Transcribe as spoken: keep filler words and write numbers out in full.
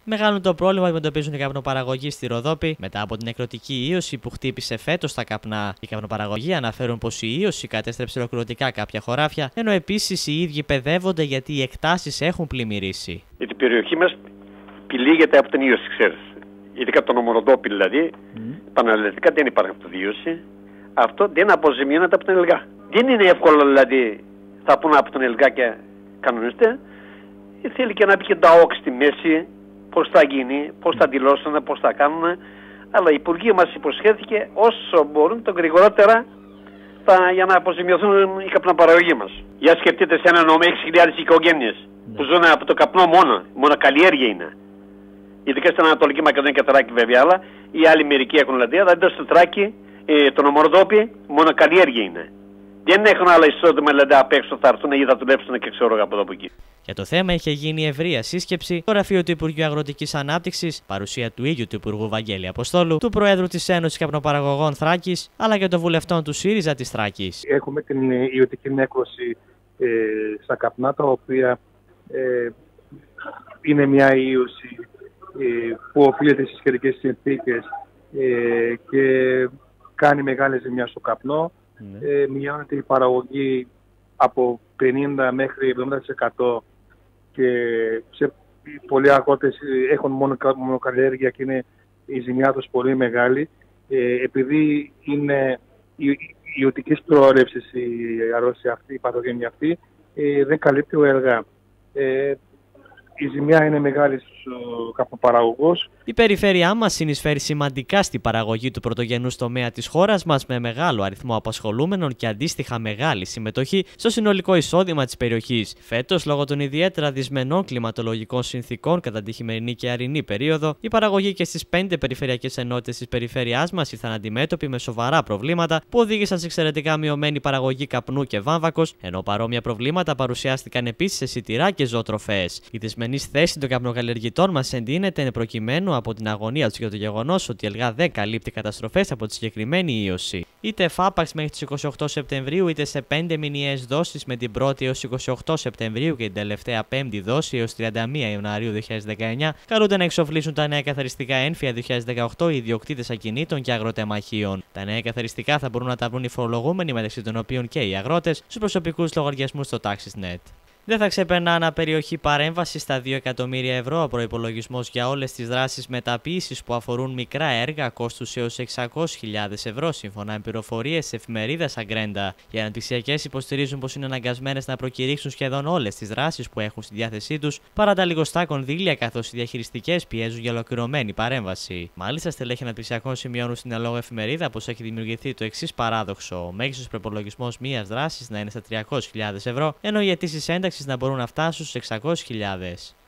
Μεγάλο το πρόβλημα που αντιμετωπίζουν οι καπνοπαραγωγοί στη Ροδόπη μετά από την νεκροτική ίωση που χτύπησε φέτος τα καπνά. Οι καπνοπαραγωγοί αναφέρουν πως η ίωση κατέστρεψε ολοκληρωτικά κάποια χωράφια, ενώ επίσης οι ίδιοι παιδεύονται γιατί οι εκτάσεις έχουν πλημμυρίσει. Η περιοχή μας πλήγεται από την ίωση, ξέρεις. Ειδικά το νομοροδόπι δηλαδή, mm. πανελλαδικά δεν υπάρχει αυτοβίωση. Αυτό δεν αποζημιώνεται από την ΕΛΓΑ. Δεν είναι εύκολο δηλαδή, θα πούνε από την ΕΛΓΑ και κανονίστε. Θέλει και να πει και τα ΟΚ στη μέση, πώς θα γίνει, πώς θα δηλώσουν, πώς θα κάνουν. Αλλά η Υπουργή μας υποσχέθηκε όσο μπορούν το γρηγορότερα θα, για να αποζημιωθούν οι καπνοπαραγωγοί μας. Για σκεφτείτε σε ένα νόμο έξι χιλιάδες οικογένειες mm. που ζουν από το καπνό μόνο, μόνο καλλιέργεια είναι. Ειδικά στην Ανατολική Μακεδονία και Θράκη βέβαια, αλλά οι άλλοι μερικοί έχουν δηλαδή, αλλά εδώ στο Θράκη, ε, το Νομορδόπι, μόνο καλλιέργεια είναι. Δεν έχουν άλλα εισόδημα δηλαδή απ' έξω, θα έρθουν ή θα δουλέψουν και ξέρω από εδώ από εκεί. Για το θέμα είχε γίνει ευρεία σύσκεψη στο γραφείο του Υπουργείου Αγροτικής Ανάπτυξης, παρουσία του ίδιου του Υπουργού Βαγγέλη Αποστόλου, του Προέδρου της Ένωσης Καπνοπαραγωγών Θράκης, αλλά και των βουλευτών του ΣΥΡΙΖΑ της Θράκης. Έχουμε την ιωτική νέκρωση ε, στα καπνά, τα οποία ε, είναι μια ίωση ε, που οφείλεται στις καιρικές συνθήκες ε, και κάνει μεγάλη ζημιά στο καπνό. Ναι. Ε, μειώνεται η παραγωγή από πενήντα μέχρι εβδομήντα τοις εκατό και σε πολλοί αγρότες έχουν μόνο, μόνο καλλιέργεια και είναι η ζημιά τους πολύ μεγάλη. Ε, επειδή είναι ιωτικής προόρευσης η αρρώστια αυτή, η παθογένεια αυτή, ε, δεν καλύπτει ο ΕΛΓΑ. Ε, η ζημιά είναι μεγάλη στους καπνοπαραγωγούς. Η περιφέρειά μας συνεισφέρει σημαντικά στην παραγωγή του πρωτογενούς τομέα της χώρας μας με μεγάλο αριθμό απασχολούμενων και αντίστοιχα μεγάλη συμμετοχή στο συνολικό εισόδημα της περιοχής. Φέτος, λόγω των ιδιαίτερα δυσμενών κλιματολογικών συνθήκων κατά τη χειμερινή και αρινή περίοδο, η παραγωγή και στις πέντε περιφερειακές ενότητες της περιφέρειάς μας ήρθαν αντιμέτωποι με σοβαρά προβλήματα που οδήγησαν σε εξαιρετικά μειωμένη παραγωγή καπνού και βάμβακος, ενώ παρόμοια προβλήματα παρουσιάστηκαν επίσης σε σιτηρά και ζωοτροφές. Η δυσμενής θέση των καπνοκαλλιεργητών μας εντείνεται προκειμένου από την αγωνία του για το γεγονός ότι η ΕΛΓΑ δεν καλύπτει καταστροφές από τη συγκεκριμένη ίωση. Είτε εφάπαξ μέχρι τις είκοσι οκτώ Σεπτεμβρίου, είτε σε πέντε μηνιαίες δόσεις με την πρώτη έως είκοσι οκτώ Σεπτεμβρίου και την τελευταία πέμπτη δόση έως τριάντα μία Ιανουαρίου δύο χιλιάδες δεκαεννιά, καλούνται να εξοφλήσουν τα νέα καθαριστικά έμφυα δύο χιλιάδες δεκαοκτώ οι ιδιοκτήτες ακινήτων και αγροτεμαχίων. Τα νέα καθαριστικά θα μπορούν να τα βρουν οι φορολογούμενοι, μεταξύ των οποίων και οι αγρότες, στους προσωπικούς λογαριασμούς στο TaxisNet. Δεν θα ξεπερνά αναπεριοχή παρέμβαση στα δύο εκατομμύρια ευρώ ο προϋπολογισμός για όλες τις δράσεις μεταποίησης που αφορούν μικρά έργα κόστους έως εξακόσιες χιλιάδες ευρώ, σύμφωνα με πληροφορίες της εφημερίδας Αγκρέντα. Οι αναπτυξιακές υποστηρίζουν πως είναι αναγκασμένες να προκηρύξουν σχεδόν όλες τις δράσεις που έχουν στη διάθεσή τους παρά τα λιγοστά κονδύλια, καθώς οι διαχειριστικές πιέζουν για ολοκληρωμένη παρέμβαση. Μάλιστα, στελέχη αναπτυξιακών σημειώνουν στην αλόγω εφημερίδα πως έχει δημιουργηθεί το εξής παράδοξο: ο μέγιστος προϋπολογισμός μιας δράσης να είναι στα τριακόσιες χιλιάδες ευρώ, ενώ οι αιτήσεις ένταξης να μπορούν να φτάσουν στους εξακόσιες χιλιάδες.